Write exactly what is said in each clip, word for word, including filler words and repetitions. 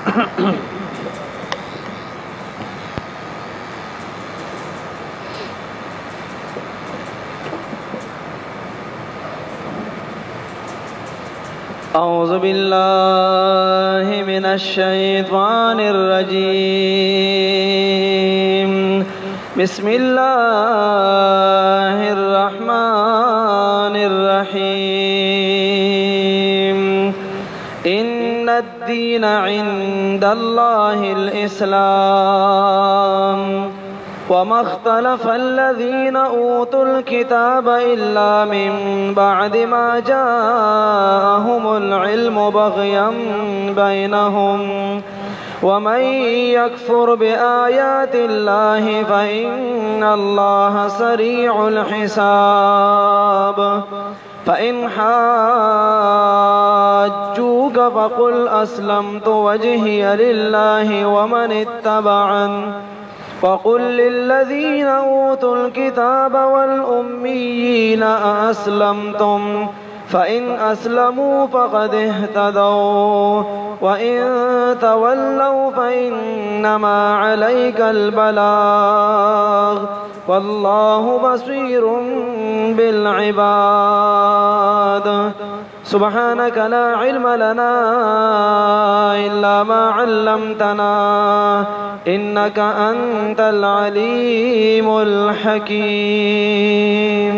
أعوذ بالله من الشيطان الرجيم بسم الله الرحمن الرحيم إن الدين عند الله الإسلام وما اختلف الذين أوتوا الكتاب إلا من بعد ما جاءهم العلم بغيا بينهم ومن يكفر بآيات الله فإن الله سريع الحساب فإن حاجوك فقل أسلمت وجهي لله ومن اتبعن وقل للذين أوتوا الكتاب والأميين أأسلمتم فإن أسلموا فقد اهتدوا وإن تولوا فإنما عليك البلاغ والله بصير بالعباد سبحانك لا علم لنا إلا ما علمتنا إنك أنت العليم الحكيم.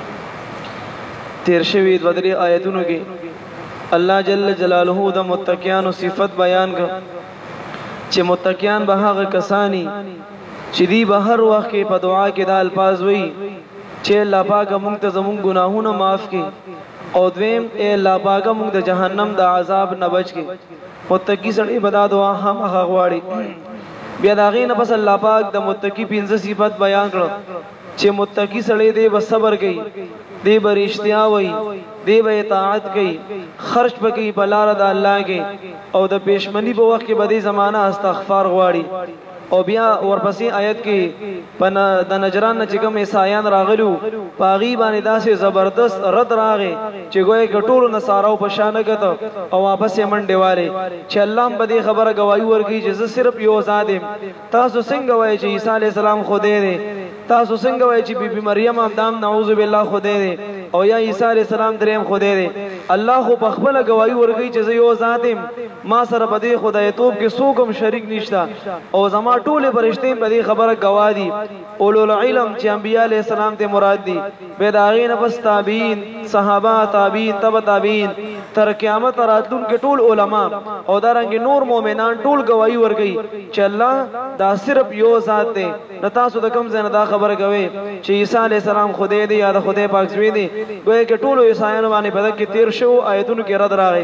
تیر شوی بدری آیتونو کی اللہ جل جلالہ دا متقیان و صفت بیان کا چھ متقیان بہاغ کسانی چھ دی بہر وقت کے پا دعا کے دا الفاظ وی چھ اللہ پاک منتظمون گناہون معاف کی او دویم اے اللہ پاک منت جہنم دا عذاب نبچ کی متقی سڑی بدا دعا ہم اخواڑی بیاداغین پس اللہ پاک دا متقی پینز صفت بیان کرو چھ متقی سڑی دے بس صبر گئی دے بر اشتیاوی دے بر اطاعت کی خرچ پکی پلار دا اللہ کے او دا پیشمنی پا وقت کے بدی زمانہ استغفار غواری او بیا ورپسی آیت کی دا نجران چکم عیسائیان راغلو پاغی بانی دا سے زبردست رد راغے چی گوئے کٹول نصاراو پشانکتا او واپس من دیوارے چی اللہ بدی خبر گوائی ورکی چیز صرف یو ذاتیم تاسو سنگ گوئے چی عیسیٰ علیہ السلام خودے دے تاسو سنگ گوئے چی بی بی مریم امدام نعوذ باللہ خودے دے او یا عیسیٰ علیہ السلام دریم خودے دے اللہ خو پخبل گوائی ورکی چیز یو ذاتیم ما سر بدی خدایتوب کے سوکم شریک نشتا او زمان ټول فرشتي په دې خبره گواه دي اولو العلم چې انبیاء علیہ السلام ته مراد دي بيداغین پس تابعین صحابه تابعین تبع تابعین تر قیامت راتلون کې ټول علما او دارنګ نور مؤمنان ټول گواہی ورکړي چې الله دا صرف یو ذات دی نو تاسو د کوم ځای نه دا خبره کوي چې عیسی علیہ السلام خدای دی یا د خدای پاک زوی دی ګویا کې ټول عیسایانو باندې په دغه کې تیر شو آیتونو کې رد راغی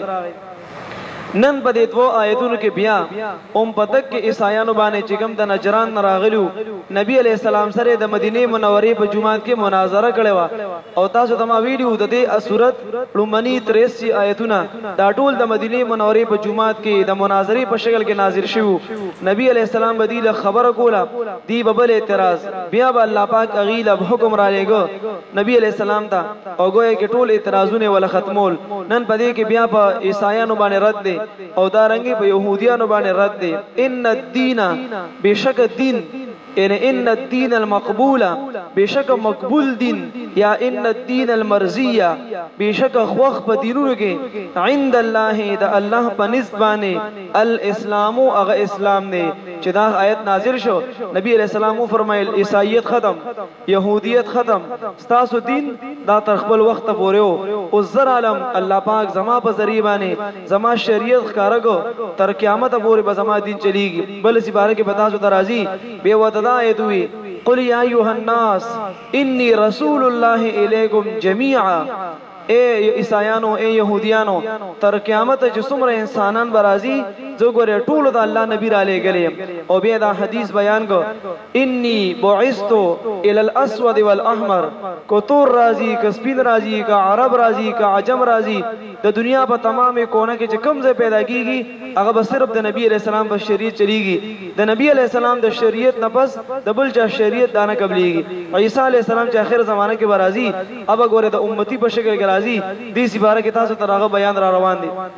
نن په دې دوه آیتونو کې بیا اوم پدک کې عیسایانو باندې چې کوم د نجران راغلو نبی علیہ السلام سره د مدینه منورې په جمعات کې مناظره کړې و او تاسو ته ما ویډیو د دې سورت لومنی تریسي آیتونه دا ټول د مدینه منورې په جمعات کې د مناظرې په شکل کې نازل شوه نبی علیہ السلام بدیل خبره کوله دی ببل اعتراض بیا به الله پاک اغیل حکم را لګو نبی علیہ السلام ته او ګویا کې ټول اعتراضونه ول ختمول نن په دې کې بیا په عیسایانو باندې رد دي او دارنگی پا یہودیانو بانے رد دے ان الدین بے شک دین یعنی ان الدین المقبول بے شک مقبول دین یا ان الدین المرضیہ بے شک خوخ پا دینوں کے عند اللہ دا اللہ پا نزبانے الاسلام اغا اسلام نے چدا آیت نازل شو نبی علیہ السلام فرمائے عیسائیت ختم یہودیت ختم ستاسو دین دا ترخبل وقت پورے ہو عزر عالم اللہ پاک زما پا ذریبانے زما شریعت خکارگو تر قیامت پورے بزما دین چلی گی بل اسی بارے کے بتاسو ترازی بے وطدا آیت ہوئی قل یا ایوہ الناس انی رسول اللہ علیکم جمیعا اے عیسائیانو اے یہودیانو تر قیامت جسمر انسانان برازی جو گورے ٹول دا اللہ نبی را لے گلے او بیدہ حدیث بیان کو انی بعثتو الالاسود والاحمر کو تور رازی کا سپین رازی کا عرب رازی کا عجم رازی دا دنیا پا تمام کونا کے چکم سے پیدا کی گی اگر بس صرف دا نبی علیہ السلام پر شریعت چلی گی دا نبی علیہ السلام دا شریعت نپس دا بل چاہ شریعت دانا قبلی گی عیسیٰ علیہ السلام چاہ خیر زمانہ کے برازی اب گورے دا امتی پر شکل گرازی دی سی بارہ کتاب سے تراغ بیان را روان دی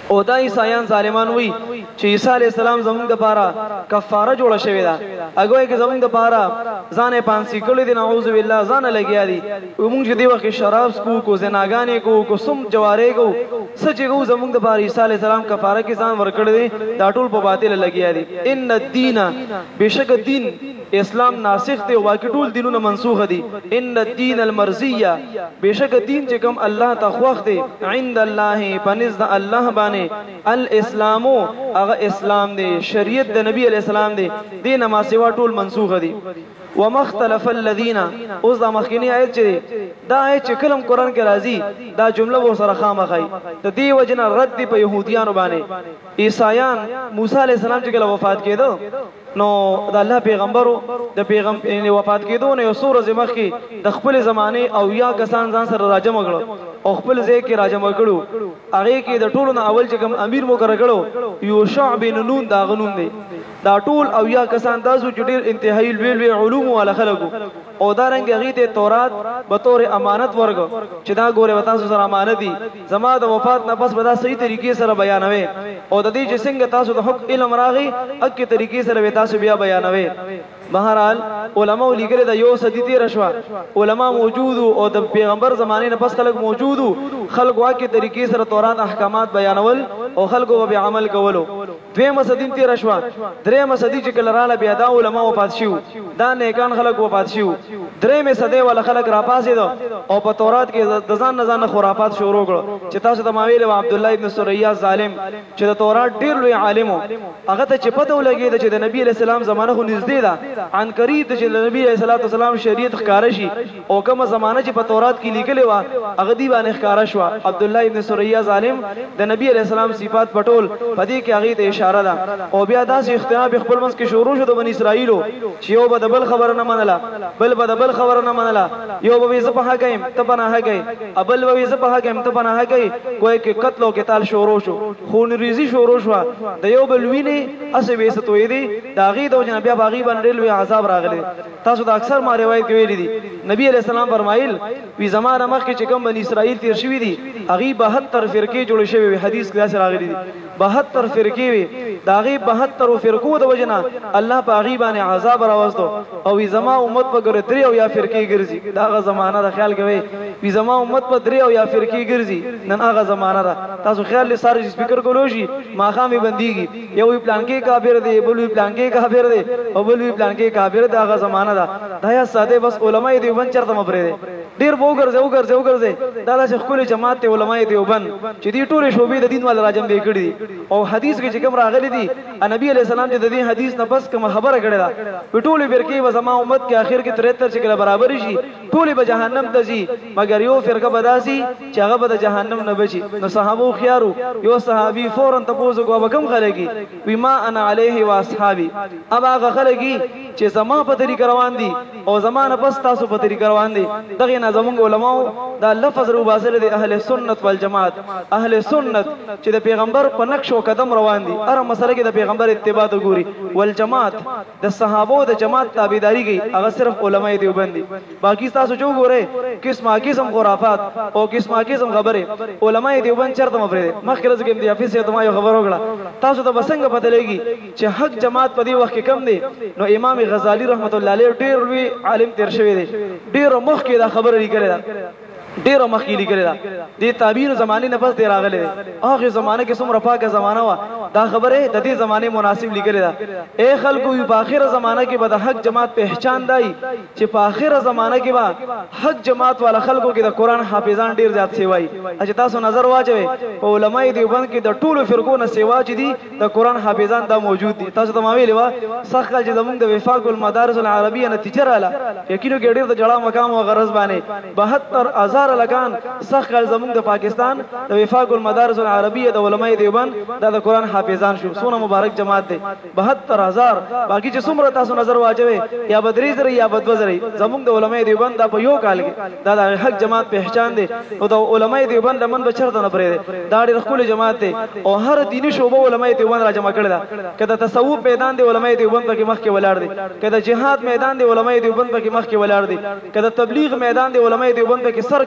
او دا عیسایان ظالمان وی چې عیسی علی السلام زمونږ د پاره کفاره جوړه شوې ده هغه کې زمونږ د پاره ځان پانسی کړی دي نعوذ بالله ځان لګیا دي موږ چې دی وخت شراب سکو کو زناګانې کو کو سم جوارې کو سچ کو زمونږ د پاره عیسی علی السلام کفاره کې ځان ورکړی دي دا ټول په باطل لګیا دي ان الدین بشک دین اسلام ناسخ دی او باقي ټول دینونه منسوخ دي ان الدین المرضیه بشک دین چې کوم الله ته خوښ دی عند الله پنځ د الله باندې الاسلام هغه اسلام دی شریعت د نبی علی السلام دی دین ما سوا ټول منسوخ دي ومختلف الذين اوس دا مخکینی آیت چې دا آیت چې کلم قران کې راځي دا جمله و سره خامخای ته دی وجنه رد په يهوديانو باندې عیسایان موسی علی السلام چې کله وفات کېدو نو د الله پیغمبرو د پیغمبر وفات کېدو نه یو سور زمخ کې د خپل زمانه او یا کسان ځان سره راجم کړو او خپل ځای کې راجم کړو هغه کې د ټولو نه اول چې کوم امیر مقرر کړو یو شعب نون دا غنوم دی دا ټول او یا کسان تاسو چې ډېر انتهایی لوی علوم ولا خلقو او دا رنګ هغه ته تورات به تور امانت ورغو چې دا ګوره تاسو سره امانت دي زما د وفات نه پس به دا صحیح طریقې سره بیانوي او د دې چې څنګه تاسو د حق علم راغی اکه طریقې سره تاسو بیا بیانوي بهرحال علماء لیکل د یو صدی تیر شو علماء موجود او د پیغمبر زمانه نه پس خلک موجود خلک واکه طریقې سره تورات احکامات بیانول او خلکو به عمل کولو دویمه صدی تیر شو دریمه صدی چې کله رااله بیا دا علماء وفات شو دا نیکان خلک وفات شو دریمه صدی ول خلک را پاسېدو او په تورات کې د ځان نه ځان خرافات شروع کړو چې تاسو ته ماویل عبد الله ابن سوریا ظالم چې د تورات ډیر لوی عالم هغه ته چې پته ولګید چې د نبی علی السلام زمانه خو نږدې ده عن قریب چې د نبی علیہ السلام شریعت ښکارا شي او کومه زمانہ چې په تورات کې لیکلې و هغه دی باندې ښکارا شو عبد الله ابن سوریا ظالم د نبی علیہ السلام صفات پټول پدې کې هغه ته اشاره ده او بیا داسې اختلاف خپل منځ کې شروع شو د بنی اسرائیلو چې یو به بل خبر نه منله بل به بل خبر نه منله یو به زه په حقایم ته پناه هغی ابل به زه په حقایم ته پناه هغی کوی کې قتل او قتال شروع شو خون ریزی شروع شو د یو بل ویني اسې وېست وې دي دا غي د جناب بیا باغی باندې عذاب راغلی تاسو د اکثر ما روایت کې ویلي دي نبی علیہ السلام فرمایل وی زمانه مخ کې چې کوم بنی اسرائیل تیر شوی دي هغه بهتر فرقې جوړ شوی وي حدیث کې داسې راغلی دي بهتر فرقې وي دا هغه بهتر فرقو د وجنه الله په هغه باندې عذاب راوستو او وی زما امت په ګره درې او یا فرقې ګرځي دا هغه زمانہ د خیال کوي وی زما امت په درې او یا فرقې ګرځي نن هغه زمانہ ده تاسو خیال لري ساري سپیکر کولو شي ماخامي بنديږي یو پلان کې کافر دی بل پلان کې کافر دی او بل پلان کې کافر دا هغه زمانہ ده دا یا ساده بس علماء دیوبند چرته مبره ډیر وګرځي وګرځي وګرځي دا د خپل جماعت ته علماء دیوبند چې دې ټول شوبې د دین ول راجم دی کړی او حدیث کې چې کوم راغلي دي نبی علیہ السلام چې د دې حدیث نه بس کوم خبره کړې ده په ټول فرقې و زما امت کې اخر کې ترهتر چې کله برابر شي ټول به جهنم ته ځي مګر یو فرقه بداسي چې هغه به د جهنم نه بچي نو صحابه خيارو یو صحابي فورن تاسو کو به کوم خلګي وی ما انا علیه و اصحابي ابا هغه خلګي چې زما په طریقه روان دي او زمانه پس تاسو په طریقه روان دي دغه نه زمونږ علماء دا لفظ رو باسل دي اهل سنت والجماعت اهل سنت چې د پیغمبر په نقش او قدم روان دي هر مسله کې د پیغمبر اتباع ته ګوري والجماعت د صحابه د جماعت تابعداري کوي هغه صرف علماء دیوبند دي باقي تاسو جو ګوره قسمه قسم خرافات او قسمه قسم خبره علماء دیوبند چرته مفرد مخکره کې دی افیس ته ما یو خبر وکړه تاسو ته بسنګ پته لګي چې حق جماعت په دې وخت کې کم دي نو امام غزالی رحمت الله علیه ډیر لوی عالم تیر شوی دی ډیر مخ کې دا خبره لیکلې ده ډیر مخکې لیکل دا د تعبیر زمانه نه پس دی راغلی هغه زمانه کې څومره پاکه زمانہ وا دا خبره د دې زمانه مناسب لیکل دا اے خلکو په اخره زمانہ کې به د حق جماعت پہچان دی چې په اخره زمانہ کې به حق جماعت والا خلکو کې د قران حافظان ډیر زیات سیوای چې تاسو نظر واچوي په علماء دیوبند کې د ټولو فرقو نه سیوا چې دي د قران حافظان دا موجود دي تاسو ته ما ویلی وا سخت چې زمونږ د وفاق المدارس العربیه نتیجه رااله یقینو کې ډیر د جړه مقام او غرض باندې بهتر هزار لکان سخت زمونږ د پاکستان د وفاق المدارس العربیه د علماء دیوبند د قران حافظان شو سونه مبارک جماعت دی بهتر هزار باقی چې څومره تاسو نظر واچوي یا بدري زری یا بدوزری زمونږ د علماء دیوبند د په یو کال کې دا د حق جماعت پہچان دی او د علماء دیوبند من بچرته نه پرې دا ډېر خپل جماعت دی او هر دیني شوبه علماء دیوبند را جمع کړل دا کله تصوف میدان دی علماء دیوبند پکې مخ کې ولاړ دي کله جهاد میدان دی علماء دیوبند پکې مخ کې ولاړ دي کله تبلیغ میدان دی علماء دیوبند پکې سر کې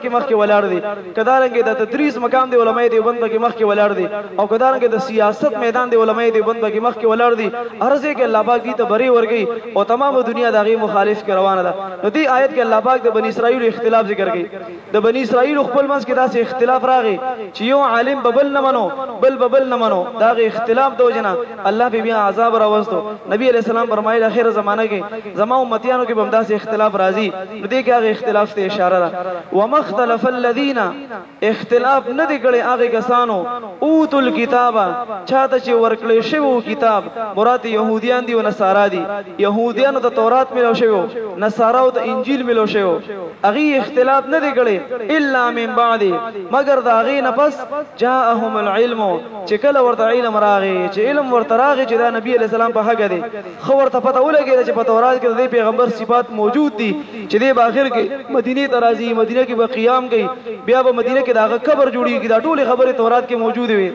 کې مخ کې ولاړ دي کدارنګ د تدریس مقام دی علماء دیوبند کې مخ کې ولاړ دي او کدارنګ د سیاست میدان دی علماء دیوبند کې مخ کې ولاړ دي ارزه کې الله پاک دې ته بری ورګي او تمام دنیا دغه مخالف کې روانه ده نو دې آیت کې الله پاک د بنی اسرائیل اختلاف ذکر کړي د بنی اسرائیل خپل منځ کې داسې اختلاف راغی چې یو عالم ببل نه منو بل ببل نه منو دا اختلاف د وجنه الله به بیا عذاب راوستو نبی علیہ السلام فرمایي د اخر زمانہ کې زما امتیانو کې به داسې اختلاف راځي نو دې کې هغه اختلاف ته اشاره ده ومختلف الذين اختلاف نه دي کړي هغه کسانو اوتل کتابه چاته چې ورکړل شوی کتاب مراد يهوديان دي او نصارا دي يهوديانو ته تورات ملو شوی نصاراو ته انجیل ملو شوی هغه اختلاف نه دي کړي الا من بعد مگر دا هغه نه پس جاءهم العلم چې کله ورته علم راغی چې علم ورته راغی چې دا نبی علیہ السلام په حق دی خو ورته پته ولګی چې په تورات کې د پیغمبر صفات موجود دي چې د باخر کې مدینه ته راځي مدینه کې به قیام کوي بیا به مدینه کې داغه قبر جوړیږي دا ټول خبره تورات کې موجود وي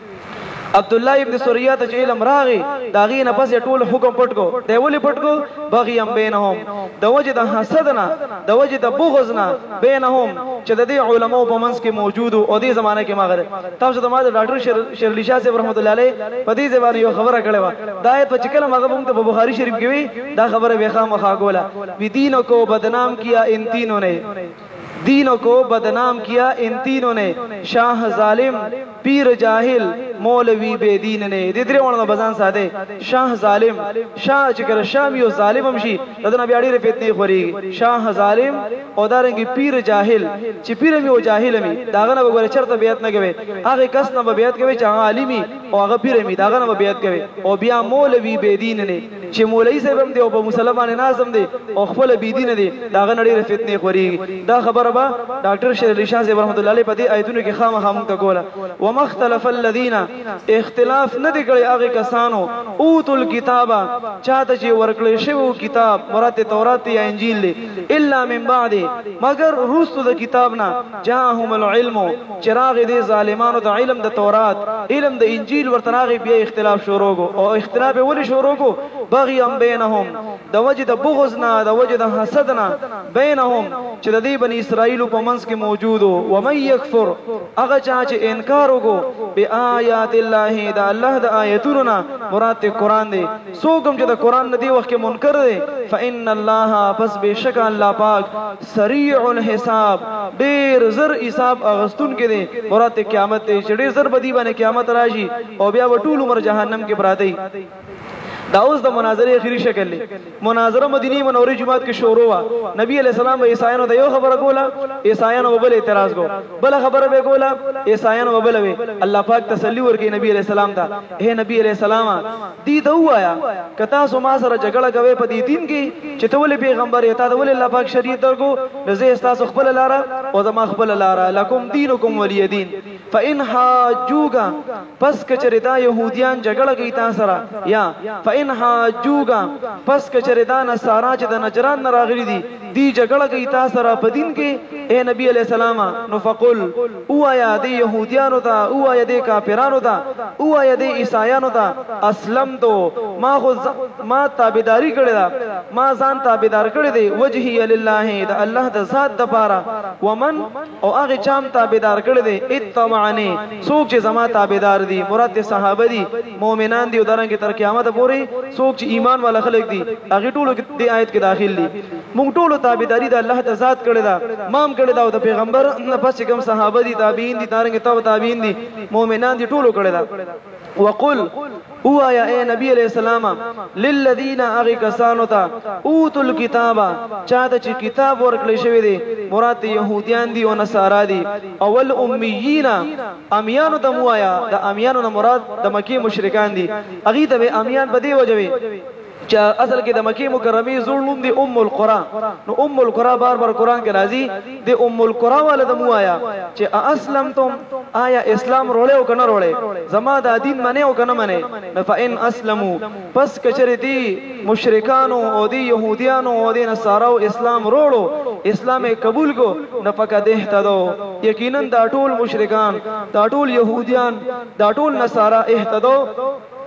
عبد الله ابن سوریه ته علم راغی داغي نه پس ټول حکم پټ کو دی ولې پټ کو بغیم بینهم د وجه د حسد نه د وجه د بغض نه بینهم چې د دې علماو په منځ کې موجود او دې زمانه کې ماغره تاسو ته ما د ډاکټر شرلی شاه صاحب رحمت الله علیه په دې ځوان یو خبره کړې و دا آیت په کله مغه په بخاری شریف کې وی دا خبره به خامخا کوله وی دینو کو بدنام کیا ان تینوں نے دینوں کو بدنام کیا ان تینوں نے شاہ ظالم پیر جاہل مولوی بے دین نے دې درې ونه بزان ساده شاه ظالم شاه چې کړه شام یو ظالم هم شي د نبی اړې فتنې خوري شاه ظالم او دارنګي پیر جاهل چې پیر می او جاهل می داغه نه وګوره چرته بیعت نه کوي هغه کس نه بیعت کوي چې هغه عالمي او هغه پیر می داغه نه بیعت کوي او بیا مولوی بے دین نه چې مولوی صاحب هم دی او مسلمان نازم دی او خپل بے دین دی داغه نړۍ فتنې خوري دا خبره با ډاکټر شرلی شاه صاحب رحمت الله علیه په دې آیتونو کې خامخا موږ ته کوله ومختلف الذين اختلاف نه دی کړی هغه کسانو اوتل کتابه چاته چې ورکړل شوی کتاب مراد تورات یا انجیل دی الا من بعد مگر رسو د کتاب نه جاءهم العلم چراغ دې ظالمانو د علم د تورات علم د انجیل ورتراغ بیا اختلاف شروع او اختلاف ولې شروع کو بغيا بينهم د وجه د بغض نه د وجه د حسد نه بینهم چې د دې بنی اسرائیل په منځ کې موجود او من یکفر هغه چا چې انکار وکړو بیاات الله د الله د آیتونو نه مراد قرآن دی څوک چې د قرآن نه دی وخت کې منکر دی فإن الله پس بشک الله پاک سریع الحساب ډیر زر حساب اغستون کې دی مراد قیامت دی چې ډیر زر بدی باندې قیامت راشي او بیا ټول عمر جهنم کې پراته دی دا اوس د مناظره اخیری شکل لی مناظره مدینی منوری جماعت کې شروع وا نبی علیہ السلام به عیسایانو د یو خبره کوله عیسایانو بل اعتراض کو بل خبره به کوله عیسایانو بل وی الله پاک تسلی ورکړي نبی علیہ السلام ته اے نبی علیہ السلام دی دا وایا کتا سو ما سره جګړه کوي په دې دین کې چې ته ولې پیغمبر یې تا ته ولې الله پاک شریعت درکو رزه استاسو خپل لاره او زما خپل لاره لکم دینکم ولی دین فإن حاجوگا پس کچریدا يهوديان جګړه کوي تاسو سره یا فإن حاجوگا پس کچریدا نصارا چې د نجران نه راغلي دي دی جګړه کوي تاسو سره په دین کې اے نبی علیہ السلام نو فقل اوایا دی يهوديانو ته اوایا دی کافرانو ته اوایا دی عیسایانو ته اسلم تو ما خو ما تابعداري کړی دا ما ځان تابعدار کړی دی وجهي لله د الله د ذات د پاره ومن او هغه چام تابعدار کړی دی اتبعنی څوک چې زما تابعدار دي مراد صحابه دي مؤمنان دي او درنګ تر قیامت پورې څوک چې ایمان والا خلک دي هغه ټول د آیت کې داخل دي موږ ټول تابعداري د الله د ذات کړی دا مام کړی دا او د پیغمبر نه پس کوم صحابه دي تابعین دي درنګ تو تابعین دي مؤمنان دي ټول کړی دا وقل او یا اے نبی علیہ السلام للذین اغی کسانو تا اوتل کتابا چاہتا چی کتاب ورکلی شوی دی مراد یهودیان دی و نصارا دی اول امیین امیانو تا مو آیا دا امیانو نا مراد دا مکی مشرکان دی اغی تا بے امیان با دی وجوی چا اصل کې د مکی مکرمه زړ نوم دی ام القرى نو ام القرى بار بار قران کې راځي د ام القرى ول د مو آیا چې اسلمتم آیا اسلام روړې او کنه روړې زما د دین منه او کنه منه فإن اسلموا پس کچری دی مشرکانو او دی يهوديانو او دی نصاراو اسلام روړو اسلام قبول کو نه فقط اهتدو یقینا دا ټول مشرکان دا ټول يهوديان دا ټول نصارا اهتدو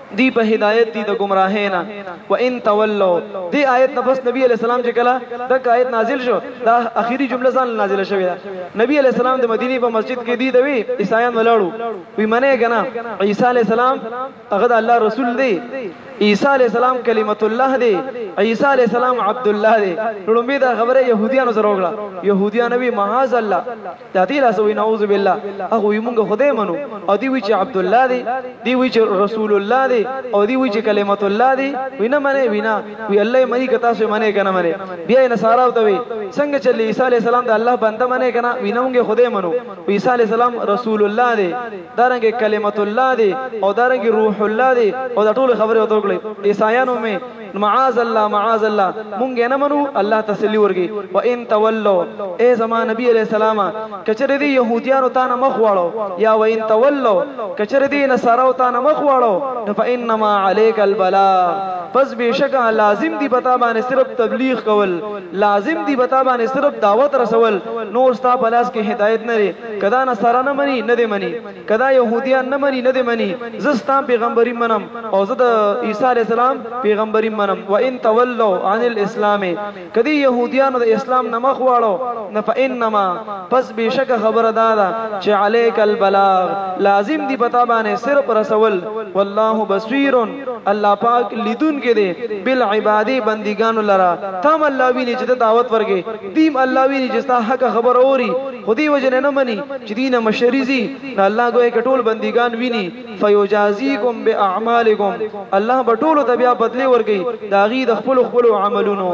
دی په هدایت دی د گمراهینا و ان تولوا دی آیت نه بس نبی علیہ السلام چې کله د آیت نازل شو دا اخیری جمله ځان نازله شوې ده. نبی علیہ السلام د مدینه په مسجد کې دی دوی عیسایان ولاړو وی منه کنه عیسی علیہ السلام هغه د الله رسول دی، عیسی علیہ السلام کلمت الله دی، عیسی علیہ السلام عبد الله دی. لومبي دا خبره يهوديانو سره وکړه، يهوديان نبی معاذ الله تعالی رسول نعوذ بالله هغه وی مونږ خدای منو او دی وی چې عبد الله دی، دی وی چې رسول الله دی او دی وی چې کلمت الله دی. وینا منه وینا وی الله منی کتا سو منه کنه منه بیا نصارا او ته وی څنګه چې عیسی علیہ السلام د الله بنده منه کنه وینا مونږ خدای منو. عیسی علیہ السلام رسول الله دی، دارنګ کلمت الله دی او دارنګ روح الله دی او دا ټول خبره وته کړې. عیسایانو می معاذ الله معاذ الله مونږ نه منو، الله تسلی ورګي. و ان تولوا اے زمان نبی علیہ السلام کچره دی يهوديانو ته مخ واړو یا و ان تولوا کچره دی نصارو ته مخ واړو فانما عليك البلاغ پس بشکا لازم دی بتا باندې صرف تبلیغ کول، لازم دی بتا باندې صرف دعوت رسول. نور ستا پلاس کې هدایت نه لري، کدا نصارا نه مني نه دی مني، کدا يهوديان نه مني نه دی مني. زستا پیغمبري منم او زه د عیسی علیہ السلام پیغمبري منم. و ان تولوا عن الاسلام کدی يهوديانو د اسلام نه مخ واړو نه فانما پس بشک خبر دادا چې عليك البلاغ لازم دی بتا باندې صرف رسول. والله بصير الله پاک لیدون کې دی بالعبادی بندگانو لرا. تام الله ویني چې دعوت ورګي دیم الله ویني چې ستا حق خبر اوري خودي وجه نه مني چې دینه مشریزي الله ګوي کټول بندگان ویني. فیجازیکم باعمالکم الله بټول ته بیا بدلی ورګي داغي د خپل خپل عملونو.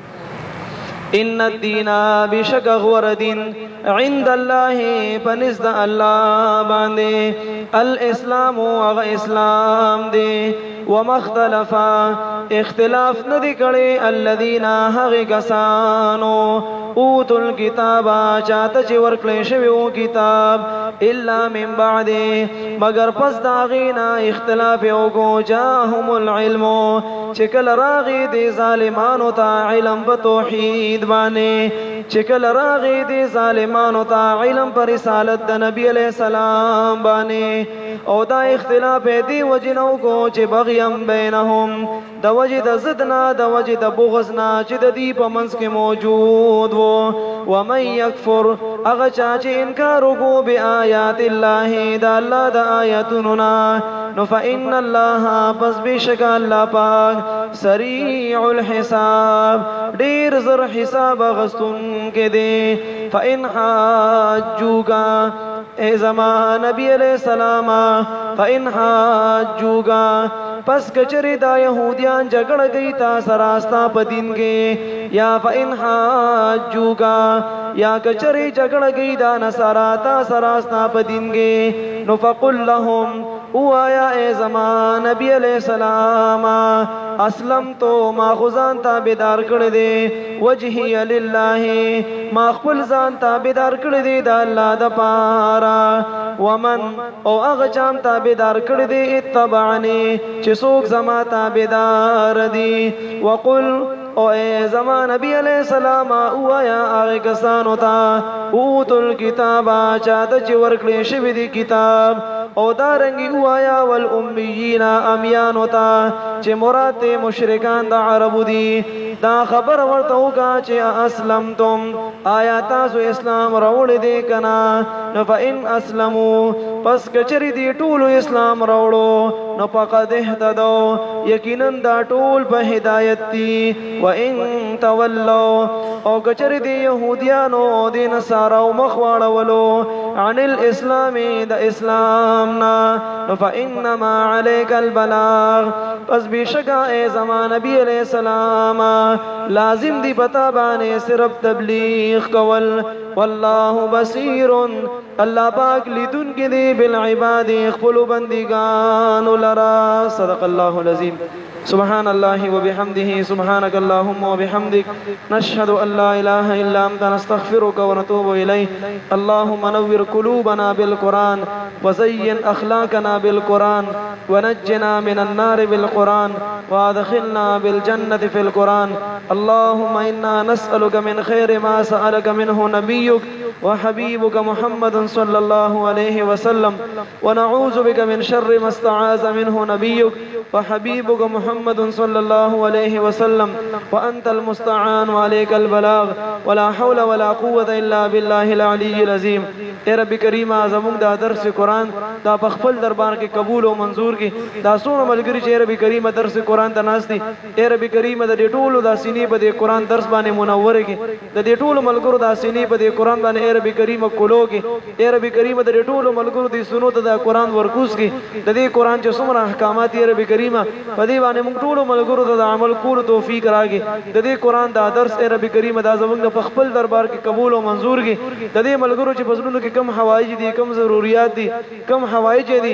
ان الدين بشک غور دین عند الله پنزد الله باندې الاسلام او اسلام دی. ومختلفا اختلاف ندی کړي الذين هغه کسانو اوتل الكتاب چاته چې ورکړې شوی کتاب الا من بعد مگر پس داغینا اختلاف او کو جاءهم العلم چې کله راغی دي ظالمانو ته علم په توحید باندې، چې کله راغی دي ظالمانو ته علم پر رسالت د نبی علیہ السلام باندې او دا اختلاف دی وجنو کو چې بغیم بینهم د وجه د زدنا د وجه د بغضنا چې د دې په منځ کې موجود وو. ومن یکفر هغه چا چې انکار وکړو بآیات الله د الله د آیاتونو نو فإن الله پس بشک الله پاک سریع الحساب ډیر زر حساب غستون کې دی. فإن حاجوکا اے زمان نبی علیہ السلام فإن حاجوکا پس کچری دا یہودیان جگڑ گئی تا سراستا پا دین کے یا فإن حاجوکا یا کچری جگڑ گئی دا نصارا تا سراستا پا دین کے نو فقل لهم او آیا اے زمان نبی علیہ السلام اسلم تو ما خزان تابدار کردے وجہی للہ ما خپل ځان تابدار کردے دا اللہ دا پارا ومن او اغچام تابدار کردے اتبعنی چه سوک زما تابدار دی. وقل او اے زمان نبی علیہ السلام او آیا آغی کسانو تا اوتو الکتابا چاہتا چی ورکلی شوی دی کتاب او دارنگی او آیا والامیین امیانو تا چی مراد مشرکان دا عربو دی دا خبر ورتو کا چی اسلمتم آیا تاسو اسلام روڑ دے کنا نو فا ان اسلمو پس کچری دی طول اسلام روڑو نو فقد احتدو یقیناً دا طول پا ہدایت تی. وَإِن تَوَلَّوْا او کچری دی یہودیانو دی نصاراو مخواڑولو عن الاسلام دا اسلامنا فإنما علیک البلاغ پس بیشکا اے زمان نبی علیہ السلام لازم دی پتا بانے صرف تبلیغ کول. واللہ بصیر اللہ پاک لیدن کی دی بالعباد اخفلو بندگان لرا. صدق اللہ العظیم. سبحان الله وبحمده سبحانك اللهم وبحمدك نشهد أن لا إله إلا أنت نستغفرك ونتوب إليك اللهم نور قلوبنا بالقرآن وزين أخلاقنا بالقرآن ونجنا من النار بالقرآن وادخلنا بالجنة في القرآن اللهم إنا نسألك من خير ما سألك منه نبيك وحبيبك محمد صلى الله عليه وسلم ونعوذ بك من شر ما استعاذ منه نبيك وحبيبك محمد صلى الله عليه وسلم وأنت المستعان وعليك البلاغ ولا حول ولا قوة إلا بالله العلي العظيم اے رب کریم زمون دا درس قرآن دا بخفل دربار کے قبول و منظور کی دا سونه ملګری چې رب کریم درس قرآن ته ناس دي اے رب کریم د دې ټولو دا سینې په دې قرآن درس باندې منور کی د دې ټولو ملګرو دا سینې په دې قرآن باندې اے رب کریم کولو کی اے رب کریم د دې ټولو ملګرو دې سنو ته دا قرآن ورکوس کی د دې قرآن چې څومره احکامات یې رب کریم په دې باندې موږ ټولو ملګرو ته عمل کولو توفیق راکړي د دې قرآن دا درس اے رب کریم دا زمونږ په خپل دربار کې قبول او منظور کی د دې ملګرو چې پسونو کې کم حوایج دي کم ضرورت دي کم حوایج دي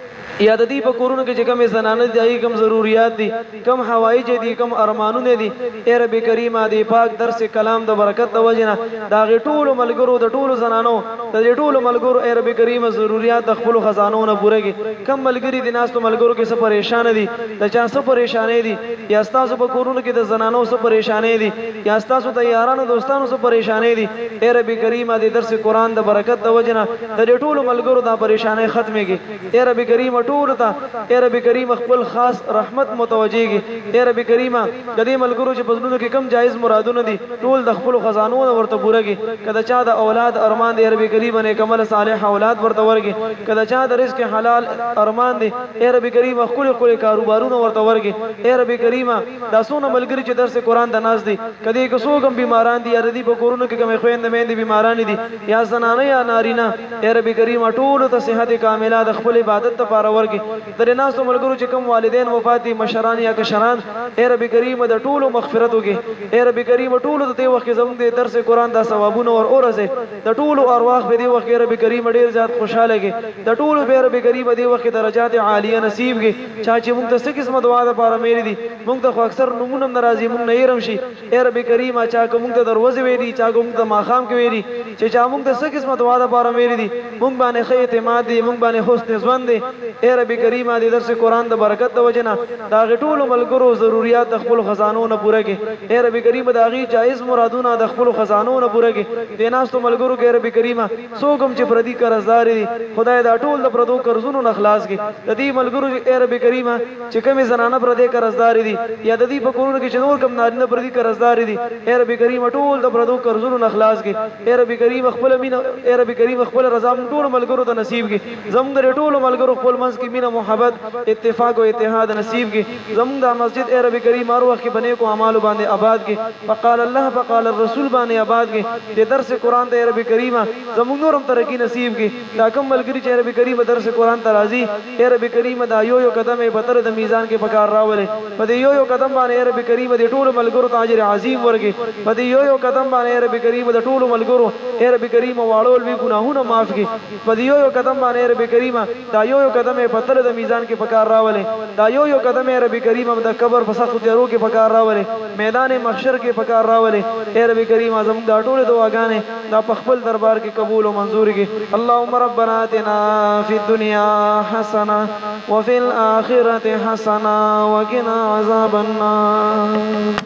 یا د دې په کورونو کې چې کوم زنانه دي کم ضرورت دي کم حوایج دي کم ارمانونه دي اے رب کریم دې پاک درس کلام د برکت د وجنه دا ټول ملګرو د ټول زنانو د ټول ملګرو اے رب کریم ضرورت د خپل خزانو نه پوره کې کم ملګری دي ناس ته ملګرو کې څه پریشان دي د چا څه پریشانې دي یا تاسو په کورونو کې د زنانو څه پریشانې دي یا تاسو ته یارانو دوستانو څه پریشانې دي اے رب کریم دې درس قرآن د برکت د وجنه د ټول ملګرو دا پریشانې ختمه کې اے رب کریم ټول ته اے رب کریم خپل خاص رحمت متوجيږي اے رب کریم د دې ملګرو چې پزړونو کې کم جایز مرادونه دي ټول د خپل خزانو ورته پورهږي کله چا د اولاد ارمان دی اے رب کریم نه کمل صالح اولاد ورته ورګي کله چا د رزق حلال ارمان دی اے رب کریم خپل خپل کاروبارونه ورته ورګي اے رب کریم دا سونه ملګری چې درس قرآن د ناز دي کدی کو سوګم بیماران دي یا د دې په کورونو کې کوم خويند مې دي بیماران دي یا زنانه یا نارینه اے رب کریم ټول ته صحت کامله د خپل عبادت لپاره ورګي در ناسو ملګرو چې کوم والدین وفات دي مشران یا کشران اے رب کریم د ټولو مغفرت وکي اے رب کریم ټولو د دې وخت زموږ د درس قرآن دا ثوابونه اور اورځه د ټولو ارواح په دې وخت رب کریم ډیر زیات خوشاله کې د ټولو به رب کریم دې وخت درجات عالیه نصیب کې چا چې موږ ته څه قسمه دعا ده پاره مېری دي موږ ته خو اکثر نمونه ناراضي موږ نه يرم شي اے رب کریم چا کوم ته دروازه وې دي چا کوم ته ماخام کې وې دي چې چا موږ ته څه قسمه دعا ده پاره مېری دي موږ باندې خیر اعتماد دي موږ باندې حسن ځوان دي اے رب کریم دې درس قرآن د برکت د وجنه دا ټول ملګرو ضرورت د خپل خزانو نه پوره کې اے رب کریم دا غي جایز مرادونه د خپل خزانو نه پوره کې د ناستو ملګرو کې رب کریم سوګم چې پردي قرضدار دي خدای دا ټول د پردو قرضونو نه خلاص کې د دې ملګرو اے رب کریم چې کوم زنانه پردي قرضدار دي یا د دې په کورونو کې چې نور کوم نارینه پردي قرضدار دي اے رب کریم ټول د پردو قرضونو نه خلاص کې اے رب کریم خپل مين اے رب کریم خپل رضا ټول ملګرو ته نصیب کې زموږ د ټول ملګرو خپل منځ کې مینه محبت اتفاق و اتحاد نصیب کی زمون دا مسجد اے رب کریم اور وخت بنے کو اعمال باندې آباد کی فقال الله فقال الرسول باندې آباد کی د درس قرآن ته رب کریم زمون نورم ترقی نصیب کی دا کوم ملګری چې رب کریم درس قرآن ته راضي اے رب کریم دا یو یو قدم په تر د میزان کې پکار راولې په دې یو یو قدم باندې رب کریم د ټول ملګرو ته اجر عظیم ورکړي په دې یو یو قدم باندې رب کریم د ټول ملګرو اے رب کریم واړول وی ګناهونه معاف کړي په دې یو یو قدم باندې رب کریم دا یو یو قدم په تر د میزان کې پکار راولې دا یو یو قدم رب کریم د قبر په سختو تیارو کې پکار راولې میدان محشر کې پکار راولې اے رب کریم اعظم دا ټول دعاګانې دا په خپل دربار کې قبول او منظور کړي اللهم ربنا آتنا فی الدنيا حسنه وفي الاخره حسنه وقنا عذاب النار